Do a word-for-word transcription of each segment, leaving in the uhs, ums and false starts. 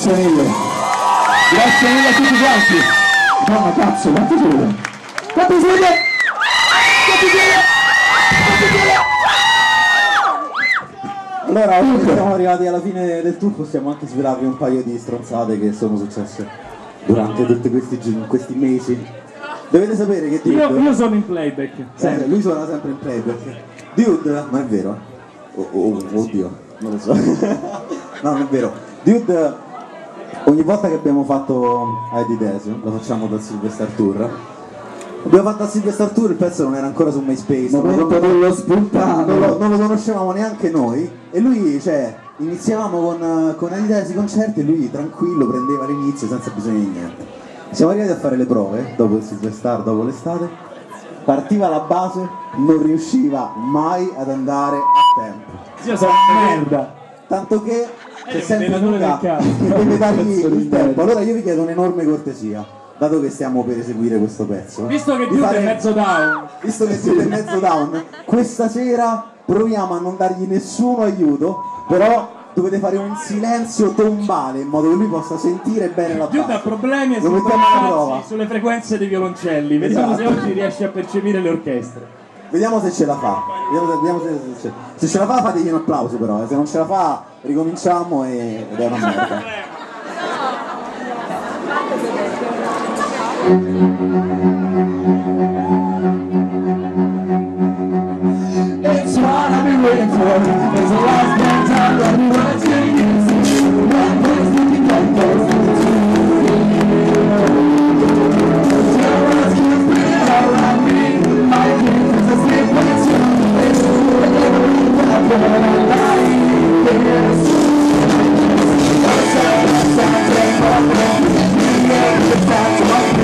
Grazie mille. Grazie mille a tutti quanti. Mamma cazzo, quanti siete? Quanti siete? Quanti siete? Quanti siete? Allora, ora che siamo arrivati alla fine del tour, possiamo anche svelarvi un paio di stronzate che sono successe durante tutti questi, questi mesi. Dovete sapere che Dude... Io, io sono in playback. Eh, lui suona sempre in playback. Dude, ma è vero? Oh, oh, oddio, non lo so. No, non è vero. Dude, ogni volta che abbiamo fatto Heidi Desio, lo facciamo dal Silvestre Tour. Abbiamo fatto al Silvestre Tour, il pezzo non era ancora su MySpace, non, non, dello spuntano. non, lo, non lo conoscevamo neanche noi. E lui, cioè, iniziavamo con, con Heidi Desio i concerti e lui tranquillo prendeva l'inizio senza bisogno di niente. Siamo arrivati a fare le prove, dopo il Silvestre, dopo l'estate, partiva la base, non riusciva mai ad andare a tempo. Io sono merda. Tanto che c'è Eh, sempre il Luca del cazzo. che deve dargli Cazzo di il tempo. merda. Allora io vi chiedo un'enorme cortesia, dato che stiamo per eseguire questo pezzo. Visto che di Dude fare- è mezzo down. Visto che siete mezzo down, questa sera proviamo a non dargli nessun aiuto, però dovete fare un silenzio tombale in modo che lui possa sentire bene la Dude ha base. problemi e si Lo mettiamo alla prova. trova sulle frequenze dei violoncelli. Vediamo Esatto. se oggi riesce a percepire le orchestre. Vediamo se ce la fa. Vediamo se, vediamo se, se, se, se ce la fa fategli un applauso però, eh. Se non ce la fa ricominciamo e, ed è una merda. It's what I've been waiting for. It's the last damn time that we want to use. One place we can get close to. Terrorists keep spinning around me. My dreams are sleep with you. It's every weapon I like. It's something more than the fact of me.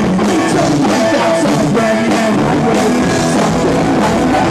That's a brand new highway. Something like that.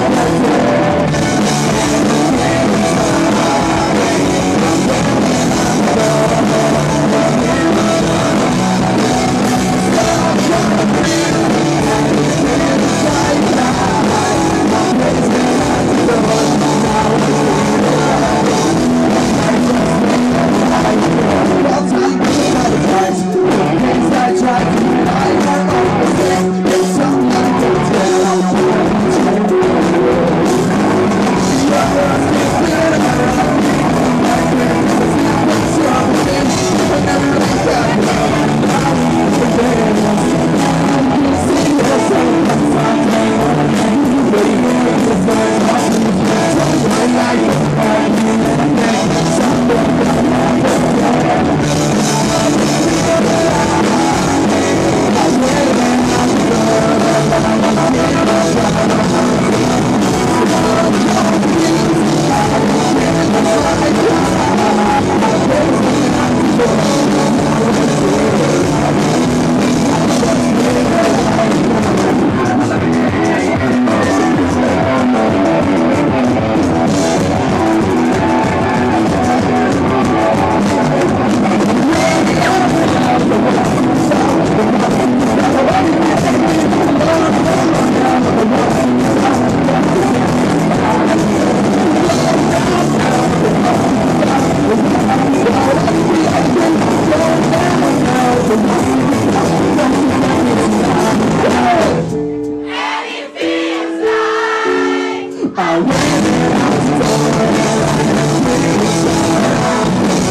I